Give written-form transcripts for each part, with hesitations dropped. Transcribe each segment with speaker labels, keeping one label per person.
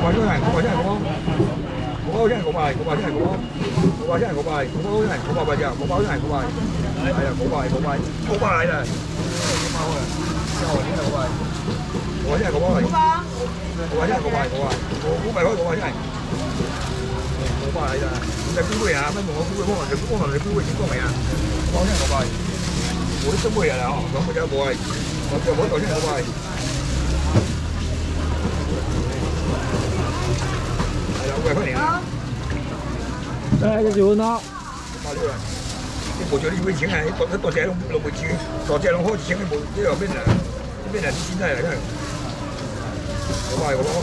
Speaker 1: 包出嚟，我包出嚟，我包出嚟，我包，我包出嚟，我包，我包出嚟，我包，我包出嚟，我包咪就，我包出嚟，我包，係啊，我包，我包，我包嚟啦，我包啊，我包出嚟，我包，我包出嚟，我包嚟，我包出嚟，我包，我包出嚟，我包，我咪開，我包出嚟，我包嚟啦，你估佢啊？乜我估佢幫人哋幫人哋估佢點講嚟啊？我包出嚟，我包，我都真會啊啦，咁我就冇係，我就冇袋出嚟，我包。
Speaker 2: 哎，这就喏。
Speaker 1: 你冇做啲會錢啊！多謝攏會錢，多謝攏好錢，你冇呢個邊人？邊人啲錢真係真係。我買，我買。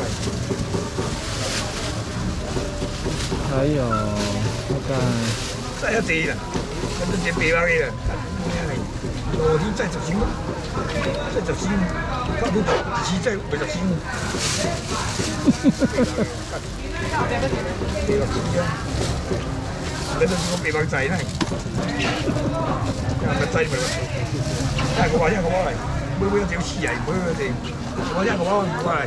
Speaker 2: 哎呦，我看。
Speaker 1: 真係一地啊！咁多隻背包嘅啊！羅天真係10錢，真係10錢，翻到紙真係咪10錢？背包紙啊！你都講背包仔咧，咪仔咪咯。真係我話因為我攞嚟，每一條黐人，每一條，我因為我攞嚟。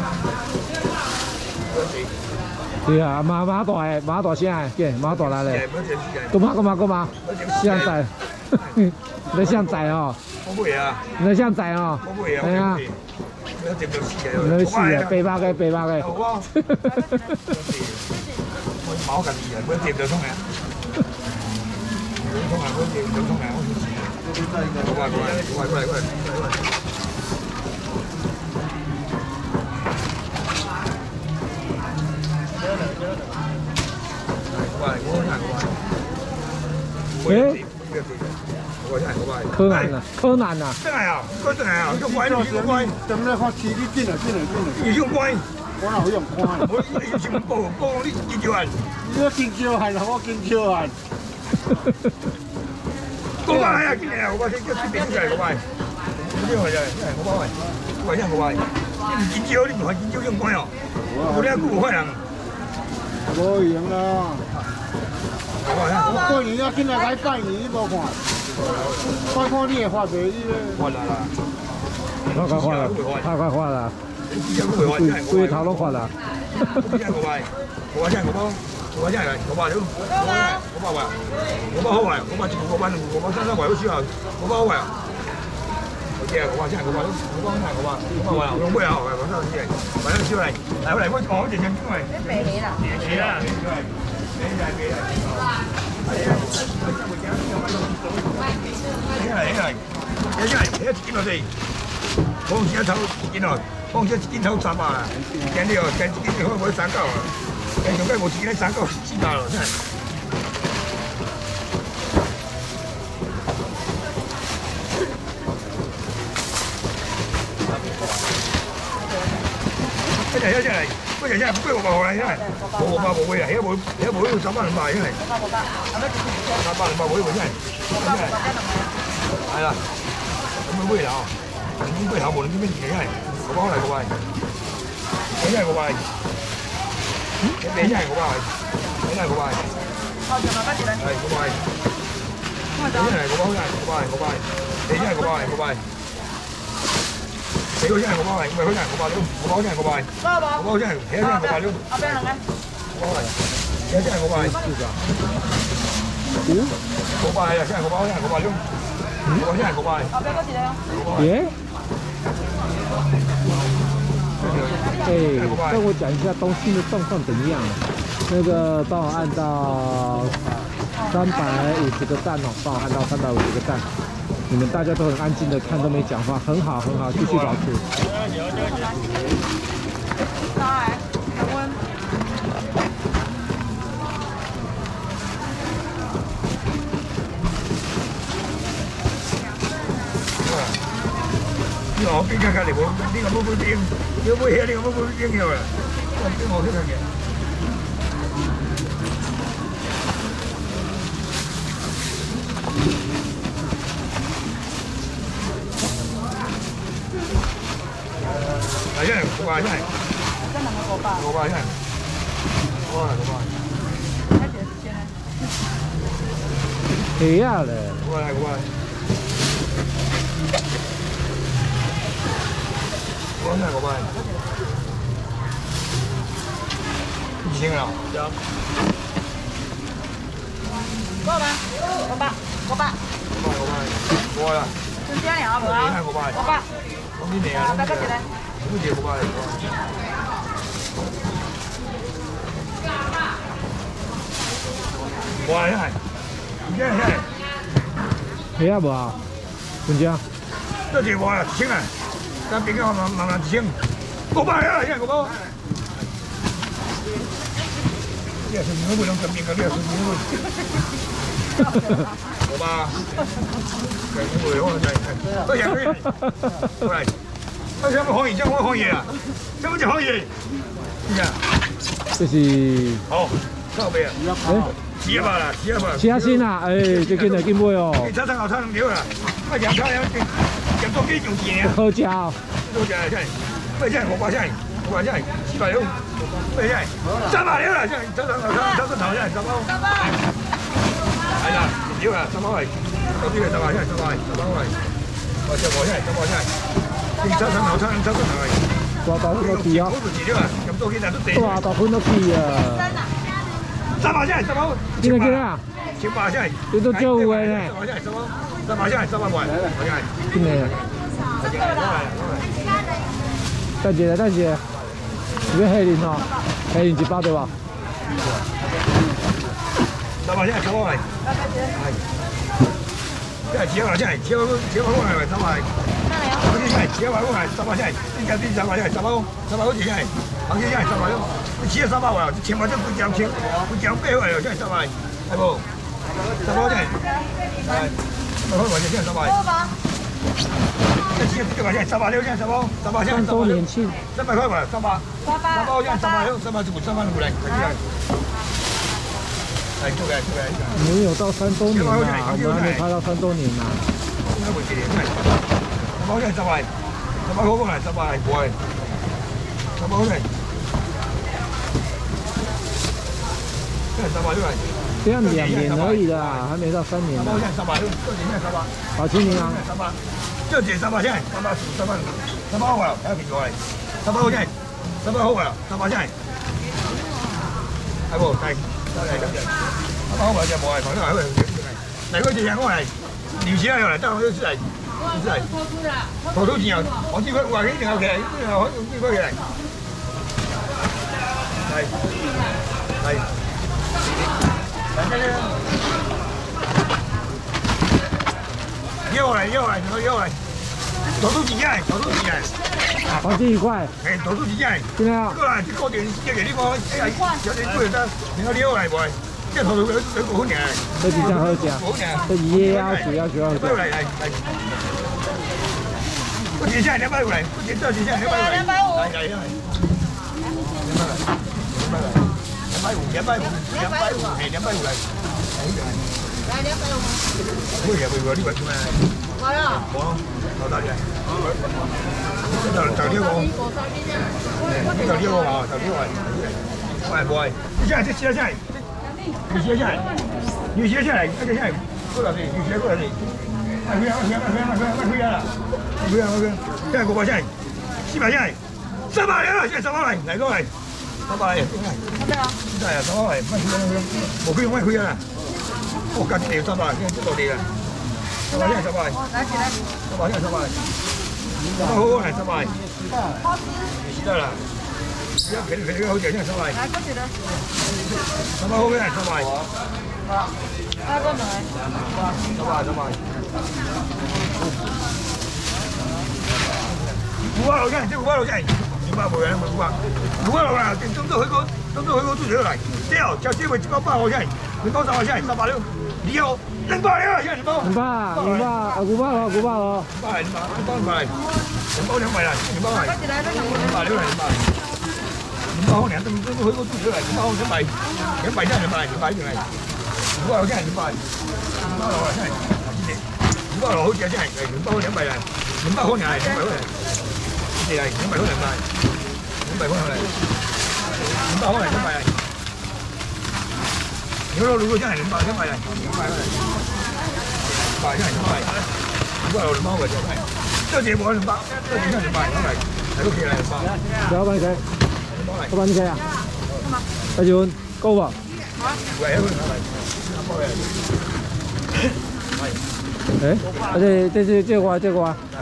Speaker 2: 对啊，马大啥？对，马大来嘞。干嘛？像仔，你像仔哦。
Speaker 1: 我會啊。
Speaker 2: 你像仔哦。
Speaker 1: 我會啊。
Speaker 2: 係啊。你試啊，背包嘅。
Speaker 1: 好啊。我冇咁易啊，我接就通嘅。通啊，我接就通嘅，我先試。過嚟。
Speaker 2: 誒，柯南啊！
Speaker 1: 真係啊，佢真係啊，用乖咯，用乖。
Speaker 3: 咁咧開始啲見嚟。
Speaker 1: 你用乖，
Speaker 3: 我哪會用乖？
Speaker 1: 我以前報你見招人。
Speaker 3: 你見招係啦，我見招係。
Speaker 1: 我話係啊，見嚟啊，我話你叫邊個嚟？我話，呢個就係我話喂，我話因為我話，你唔見招，你唔係見招用乖哦。我哋一個可能。
Speaker 3: 冇用啦。我過年要見嚟來拜年，你冇看？看你嘅發財啲咧。
Speaker 1: 發啦！
Speaker 2: 太快發啦！龜頭都發啦！
Speaker 1: 我話真係我話真係我話了，我話好壞，我話生壞好少啊，我話好壞啊！我知啊，我話真係我話我用咩啊？我話真係，買咗少嚟，嚟我講正正經為。咩起啦？起啦！見落地，放隻頭見落，放隻肩頭斬啊！見呢個見可唔可以散膠啊？見仲雞冇自己散膠知道咯，真係。一隻嚟，嗰隻真係龜我嚟真係，冇會啊！而家冇要300兩賣真係。300兩賣會真係，係啦。咁會啦，咁會後無論啲咩嘢係，我講嚟個位，你係個位，你係個位，你係個位，係個位，你係個位，你係個位，個位。你嗰真係我包嚟，唔係嗰真係我包料，我包真係我包嚟，我包真係，你真係我包料。阿邊兩嘅？我包嚟，你真係我包嚟。我包係啊，真係我包，真係我包料。我真係我包嚟。阿邊嗰時咧？
Speaker 2: 耶！哎，跟我講一下東西的狀況怎麼樣？那個幫我按到350個讚哦，幫我按到350個讚。你們大家都很安靜的看，都沒講話，很好，繼續保持。
Speaker 1: 呢個邊間隔離冇，呢個冇杯冰，呢個杯嘢，呢個冇杯冰嘅喎，我識嘅。真係好快，真係。真係冇過百。過百真係。過百。睇住時間咧。
Speaker 2: 係啊咧。
Speaker 1: 過百。真係過百。 千啊？对啊。
Speaker 4: 够吗？500，500。
Speaker 1: 500啦。
Speaker 4: 春节了无啊
Speaker 1: 500。
Speaker 4: 500。
Speaker 1: 讲你命啊！
Speaker 4: 再搁一个。
Speaker 1: 你这500。哇！你看，
Speaker 2: 黑啊无啊？春节。
Speaker 1: 这这我1000啊，咱别个慢慢1000。500啊，现在500。你也是牛不能跟别个，你也是牛不。500。可以，我再可以。过来。这什么黄鱼？这什么黄鱼啊？什么叫黄鱼？你看。
Speaker 2: 这是。
Speaker 1: 好，靠背啊。700啦，700。
Speaker 2: 700啊，哎，这紧来紧买哦。
Speaker 1: 炒菜好炒2条啦，快点炒两做几种钱啊？
Speaker 2: 好吃哦。
Speaker 1: 多少钱？8钱，500钱，500钱，700六，8钱，300六啦，这炒菜好炒个头钱，300。哎呀，6啊，300块，到这个300钱，300块，我这5钱，300钱，你炒菜好炒个头钱。
Speaker 2: 大豆粉都起啊！大豆粉都起啊
Speaker 1: ！300钱，300。
Speaker 2: 今日几啊
Speaker 1: ？18钱。
Speaker 2: 你都少有诶呢。
Speaker 1: 300钱，300块。
Speaker 2: 今日。等一下，你要黑林哦，黑林1包对吧
Speaker 1: ？300钱，300块。这700钱，700块来300。螃蟹蟹700块，300钱，你家300钱，300块几钱？螃蟹蟹300块，你起300块，这100块这不交钱，不交8块了，这300，系不？300钱，来，300块钱300。这700块钱300六钱300钱
Speaker 2: 3周年庆
Speaker 1: ，300块吧，300钱300六300五300来，快点。来，过来。
Speaker 2: 没有到3周年啊，我们还没拍到3周年呢。
Speaker 1: 300块钱300块过来300过来，300块钱，300六来。
Speaker 2: 这样2年而已啦，还没到3年呢。
Speaker 1: 300六，这几年300。
Speaker 2: 好，请您啊。
Speaker 1: 这几300钱，300块，还要几块？300块钱，300块，300钱。係喎，嚟300塊就冇係，同呢個嚟嗰隻人我係聊錢嚟，得我都出嚟，投土錢啊！我知佢話佢一定有嘅，一定有可以知佢嘅。係。要嚟，投土錢啊！
Speaker 2: 黄金1块。
Speaker 1: 哎，投土錢啊！
Speaker 2: 今天啊。
Speaker 1: 過來，過年一個地方，有啲貴得，你個料嚟喎，即係投土有好年。
Speaker 2: 這幾家好食，這椰啊，主要。
Speaker 1: 嚟，不幾錢250嚟，不幾多幾錢250嚟。係。250嚟。來250。會呢個咩？冇啊，好大隻。就呢個，就呢個啊，就呢個係，喂，你現在這7錢，你7錢，你7錢，這個錢過來，你過來，快啦，現在500錢，700錢，300了，現在300來，來過來，300來，現在啊，300來，冇開啦，我家己要300，現在到地啦，300現在300，300現在300。300好係300，得啦。而家佢好似真係300。來，過去啦。300好嘅係300。來過來。300。500路真係，500路真係，500冇人，500路啦，都去過都少嚟。掉，就只會100號真係，100300真係300了。你有200了，現在200。500咯。200。200嚟啦，200嚟，200了，200好年都去過都少嚟，200好200真係200嚟，500真係200路啊真係，500路好似真係，200好200嚟，200好年係200好嚟，你嚟200好200好嚟，200好嚟200嚟，如果路真係200嚟，200嚟，200真係200路200嘅真係。這節我200，這節200，好嚟，喺屋企嚟200。
Speaker 2: 老闆你可以啊？ 阿俊够吧？
Speaker 1: 喂，
Speaker 2: 哎，这个啊，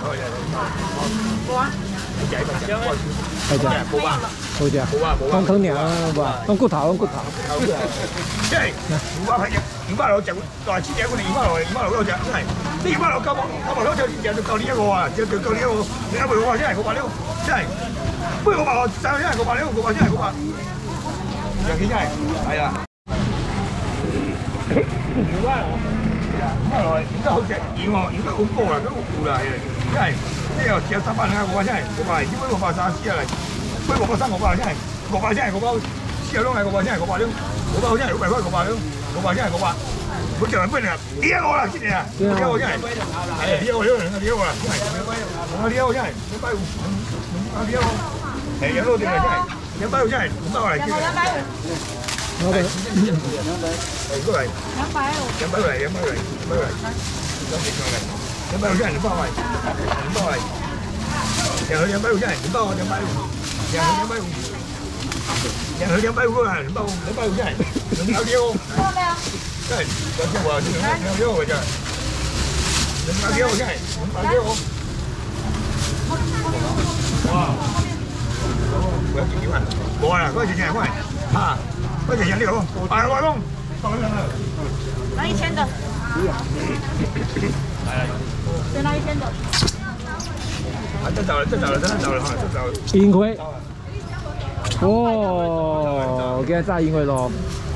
Speaker 2: 係咋？好似啊，當湯涼啊，當骨頭，
Speaker 1: 即係500六隻，來千隻嗰啲500六隻，真係呢500六900六隻就夠呢一個啊，就夠呢一個，你啱唔啱？真係500六，真係，不如500六，真係500六，500真係500，有幾真係，係啊。500六，而家好隻現喎，而家好高啦，都好啦，真係，呢個只有300兩500真係500，點解630啊？不如630 500真係600真係600，豉油窿係600真係600兩，500真係600塊600兩，600真係600，佢就係不如呢一個啦，知你啊？呢一個真係，係呢一個啦，真係，呢一個真係，150，呢一個，係有多啲啦，真係，150真係500嚟嘅。250，係都係200嚟，200嚟，咁幾長嚟？250真係200嚟，200嚟，人去250真係200，250，人去250啦，250真係200幾個，真係有啲話200幾個㗎咋，200幾個真係200幾個，哇！我有幾點啊？冇啊，嗰陣時真係快嚇。快点养这个龙，哎，我龙，放那个。
Speaker 4: 拿1000的。再拿1000的。
Speaker 1: 啊，真走了，哈，真走了。
Speaker 2: 银灰。哦，今日炸银灰咯。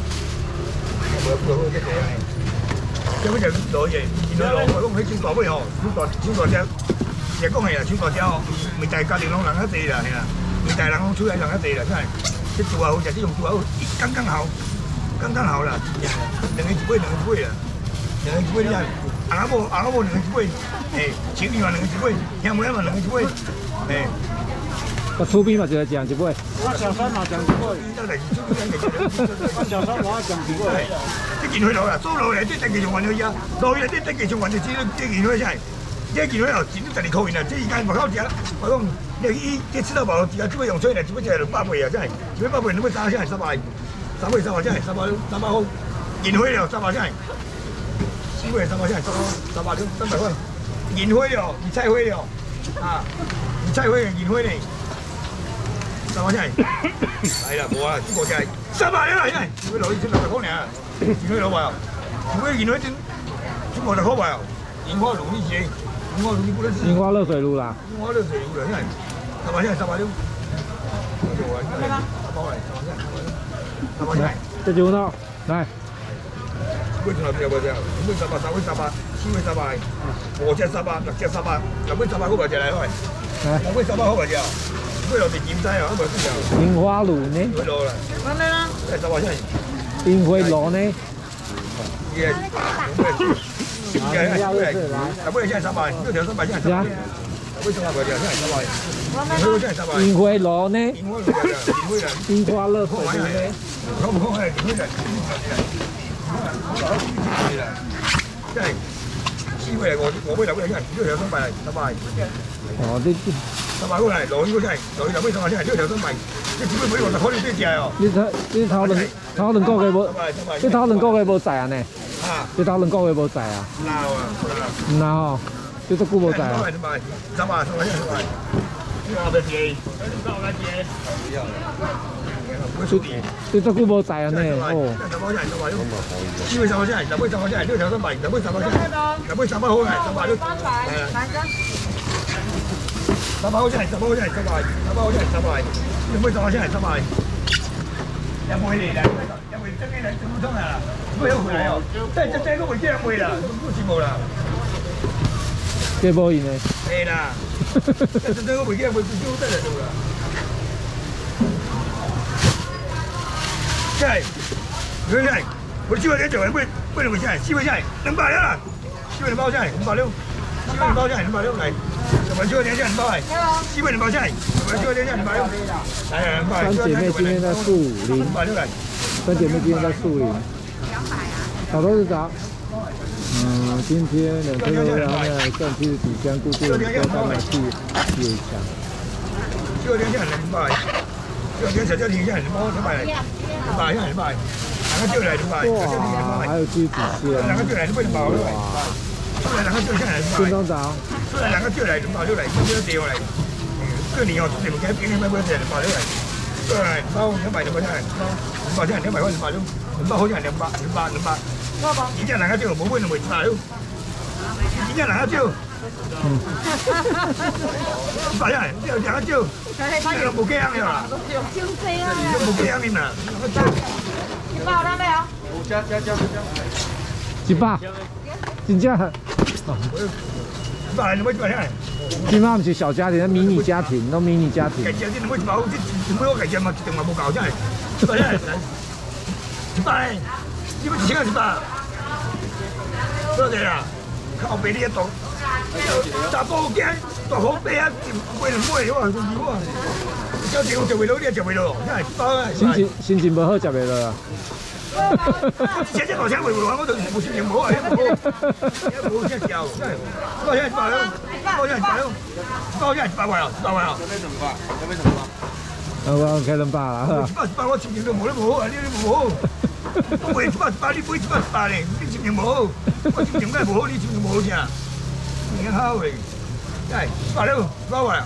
Speaker 1: 这不就攞嘢，見到攞我講起穿大杯哦，穿大只講係啊，穿大只哦，未大家庭攞人一地啦，係啊，未大人講出嚟人一地啦，真係。這做好就這種做好，剛好啦，兩個一杯啦，兩個一杯啦，阿某兩個一杯，誒，前面話兩個一杯，後面話兩個一杯，誒。
Speaker 2: 個粗邊嘛就係這樣一杯。
Speaker 3: 我小三嘛講一杯，我小三我講一杯。啲見佢
Speaker 1: 攞啦，租落嚟啲特技仲運去啊，落去啲特技仲運就知道啲見佢真係，一見佢又錢都特別扣完啦，即係而家唔考住啦，我講。你吃到飽，自己只會用吹嚟，只會係600倍啊！真係，只會8倍，你會3真係300，3倍300真係300好，燃灰料300真係，4倍300真係300了，300塊，燃灰料、熱菜灰料啊，熱菜灰、燃灰嚟，300真係，係啦，冇啊，中國真係300啦，真係，佢攞去600塊啊，燃灰攞埋，燃灰中國就好埋，煙花爐呢啲。
Speaker 2: 櫻花熱水爐啦，
Speaker 1: 櫻花熱水爐啦，真係300真係300了。300真係。
Speaker 2: 這就到，來。
Speaker 1: 杯仲有邊有隻？五杯300，三杯300，四杯300，5隻300，6隻300，六杯300好埋隻嚟開。六杯300好埋隻，杯落地檢劑啊，咁咪先有。
Speaker 2: 櫻花爐呢？
Speaker 1: 櫻花爐啦。
Speaker 4: 咁樣啦。
Speaker 1: 真係300真係。
Speaker 2: 櫻花爐呢？
Speaker 1: 嘢。不過真係300，呢條300真係300。不過仲有個就真係300。佢真係300。
Speaker 2: 櫻花爐呢？
Speaker 1: 櫻花
Speaker 2: 熱水爐呢？
Speaker 1: 唔空係櫻花人。真係師傅嚟，我杯酒杯真係呢條300。
Speaker 2: 哦，啲
Speaker 1: 300好係，攞呢個真係，攞呢酒杯300真係呢條300。你只杯每個就可以啲隻哦。
Speaker 2: 呢頭輪角嘅冇，呢頭輪角嘅冇滯啊呢？呢頭輪角嘅冇滯啊？
Speaker 1: 鬧啊！
Speaker 2: 唔鬧哦，呢隻股冇滯啊
Speaker 1: ？300真係300。呢個嘅字，
Speaker 2: 呢隻股冇滯啊呢？哦。
Speaker 1: 呢杯300真係，呢杯300真係，呢條300，呢杯300真係，呢杯300好係300都。300好真係300好真係300，300好真係300，呢杯300真係300。有冇嚟啦？有冇真嘅嚟整唔通啊？唔會有回嚟哦，真係嗰回真係會啦，都節目啦。
Speaker 2: 幾波現呢？
Speaker 1: 係啦，真嗰回真係會都得嚟做啦。真係，佢真係，我燒嘅做係杯兩回真係，燒嘅真係200啦，燒嘅包真係500六，燒嘅包真係500六嚟。我燒嘅真係200係，燒嘅包真係，我燒嘅真係200六。
Speaker 2: 三姐妹今天在樹林，三姐妹今天在樹林。找都是找。今天2天都让他们上去底江固定，都他们去一下。
Speaker 1: 燒嘅真係200。 这小小天现在2百嘞，200现在200，两个就来200，小小天200。
Speaker 2: 还有鸡子蟹。
Speaker 1: 两个就来200了，出来两个就现在200。
Speaker 2: 军东长。
Speaker 1: 出来两个就来200就来，这个掉来。这里哦，你们该平平稳稳的200就来。对，包200就不下来，包现在200块200就，200好像200。你这两个就冇稳就冇100了。你这两个就。200呀，两个就，这个冇几样了啦。冇几样面啦。
Speaker 4: 100有哪没有？
Speaker 3: 加。
Speaker 2: 100，真正。
Speaker 1: 100你要100呀？
Speaker 2: 今晚不是小家庭，迷你家庭，都迷你家庭。
Speaker 1: 改价你要100，这我改价嘛，一定嘛冇够，真系。100呀，100，你要100啊100？多少啦？靠北你一度，查甫囝大好买啊，买2买我，小弟我食袂落，你也食袂落，真系100啊。
Speaker 2: 心情不好，食袂落啊。
Speaker 1: 现在好像袂落，我都无心情无啊，无只笑，真系。100呀100了，100呀100了，100呀100块啊，100块啊。
Speaker 3: 要买什么？
Speaker 2: 我开200啦。
Speaker 1: 100我心情都无咧无啊，你无好。我买100，你买100咧，你心情无好，我心情梗无好，你心情无好啥？你好诶，哎，100了，100块啊。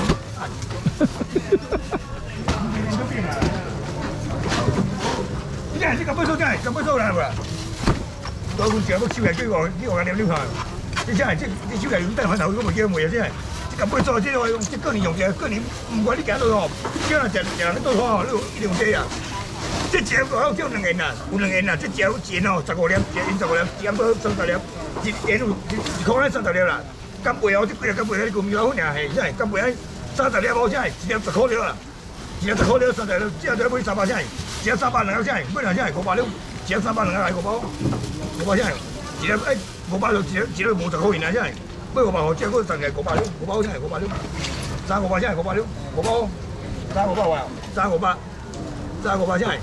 Speaker 1: 你咁多數真係咁多數啦，係咪？我會成日都燒嚟追我嘅鳥台，你真係即燒嚟咁低翻頭都冇機會啊！真係，咁多數即係用即今年用嘅，今年唔怪你揀到喎，將來就都好，呢條機啊！即隻個有2元啊，有2元啊，即隻有錢哦，15粒，一15粒，一包30粒，一箍咧30粒啦，咁貴哦，即貴啊咁貴，你咁有好呢係真係咁貴，30粒冇真係，一粒10箍了啦，一粒10箍了30粒，之後再買300真係。只有300兩個真係，每人真係500了，只有300兩個係5包，500真係，一粒500就一粒50塊錢啊真係，每500號只嗰陣係500了，5包真係500了，3500真係500了，5包3500話，3500真係，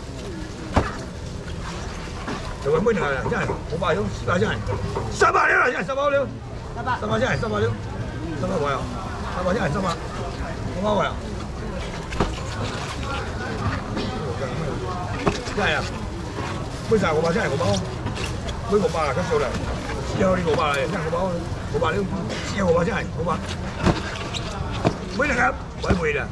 Speaker 1: 就係每人係真係500了，400真係，300了真係300了，300真係300了，300話啊，300真係300，500話啊。 真係啊！每曬500真係5包，每500啊，咁數啦。之後呢500啦，真係5包，500了。之後500真係500，每兩盒買回啦。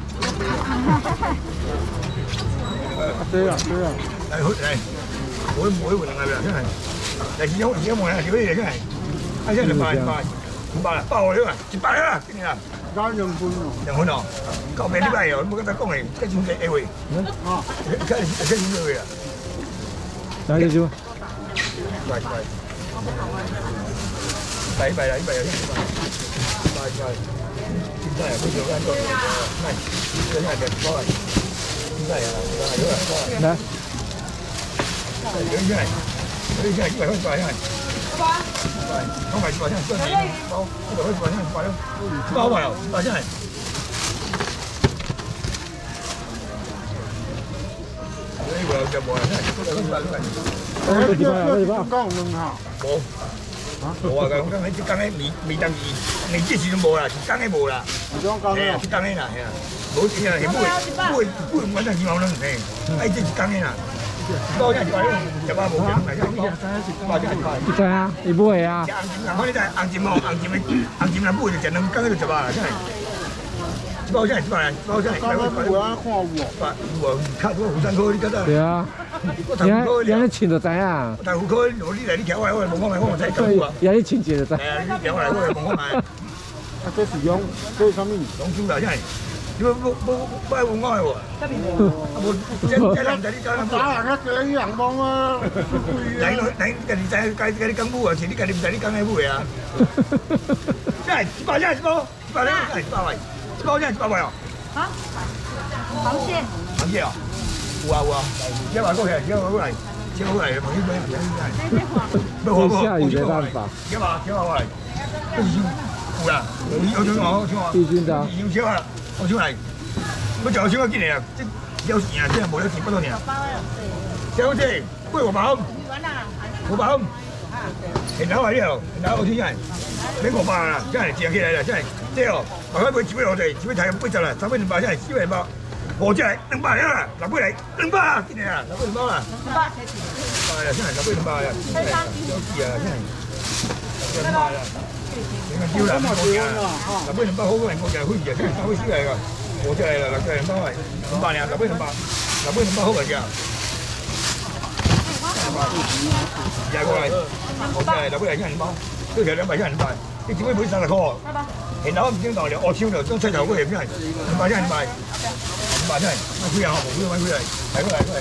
Speaker 3: 對啊。
Speaker 1: 係好係，每回兩盒啦，真係。但係有冇人條嘢真係，係真係500啦，100了，100啦，今年啊。
Speaker 3: 加2分咯
Speaker 1: ，2分哦，夠平啲幣哦，冇咁多講嚟，跟住你會，啊，跟住你會啊，
Speaker 2: 來就就，
Speaker 1: 快，100啦，100啊，快，真係好似嗰個，係，真係嘅，多啊，真係啊，來，真係100塊真係。 không phải quả chân đâu, không phải quả chân quả đâu, bao vào, quả chân này. Đây vừa chậm bò này,
Speaker 3: Có ngừng hả?
Speaker 1: Bộ, bộ à, cái cái căng ấy mì đằng gì, mình chỉ sử dụng bộ là, căng ấy bộ là. Cái căng ấy là, bộ chỉ là cái bụi vẫn là gì màu nâng này, ấy chỉ căng ấy là. 多一塊，就話冇人嚟嘅，或者係塊。
Speaker 2: 對啊，你不會啊？
Speaker 1: 我呢就係硬尖喎，硬尖啦，不會就淨能跟喺度就話真係。包真係包真係。
Speaker 3: 看我，
Speaker 1: 卡到湖山區呢家都。
Speaker 2: 對啊。你請就知啊。
Speaker 1: 大湖區我呢嚟啲橋位我係冇開，我真係夠啊。
Speaker 2: 有啲請就知。
Speaker 1: 係啊，呢啲橋位我係冇開。
Speaker 3: 這是用，這是什麼？
Speaker 1: 用豬啦真係。 冇換開喎，冇即係男仔啲膠
Speaker 3: 打人一腳啲人幫啊！
Speaker 1: 你計啲金烏啊，前啲計你唔使啲金喺烏啊！真係100真係100咧，真係100位，100真係100位啊！
Speaker 4: 啊？螃蟹？
Speaker 1: 螃蟹啊？有啊，100個嚟，100個嚟，100個嚟，螃蟹真係。
Speaker 2: 下雨沒辦法。
Speaker 1: 100個嚟，有啊，有
Speaker 2: 帝君的。
Speaker 1: 有啊。 我出嚟，我就少咗幾年啦，即有錢啊，即係冇咗錢不多年。小姐，不如500蚊，500蚊，然後喺呢度，然後我先真係俾500啦，真係正起嚟啦，真係即係，慢慢會煮俾我哋，煮俾睇咁杯就啦，300、200真係燒嚟包， 5只来200啦，6尾来200啦，今年啊，6尾2包啦，200呀，现在6尾200呀，要记啊，现在200啦，你看丢啦，6尾200好过人我就会记啊，现在3尾4来个，5只来啦，6只来200呀，200呀，6尾200好个只。廿過嚟，6尾嚟100包，都其實200100，你點解每30塊？然後唔知道你我超了，將七頭嗰條真係200真係200真係，買佢又冇嘅買佢嚟，嚟過嚟過嚟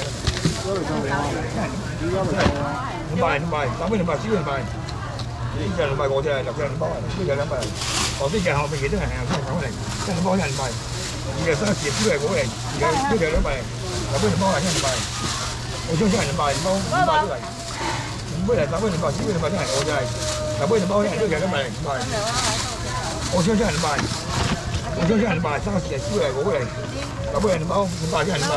Speaker 1: ，200，3尾200，4尾200，呢隻200我隻6隻200，呢隻200，我呢隻後面嘅都係200過嚟，真係200真係200，而家30隻都係過嚟，而家呢隻200，6尾200係真係200。我相信人200包，200都嚟，2尾嚟3尾200，4尾200真係我真係，6尾200真係都其實200，我相信人200，我相信人200，30隻4尾嚟5尾嚟，6尾200包200真係200，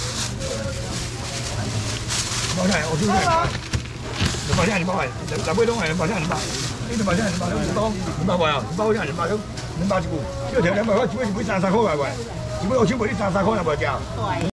Speaker 1: 我真係我相信人200真係200係，6尾都係200真係200，呢200真係200都200位啊，200真係200都200隻股，呢條200塊只會30塊嚟喂，只會我超過啲30塊入嚟㗎。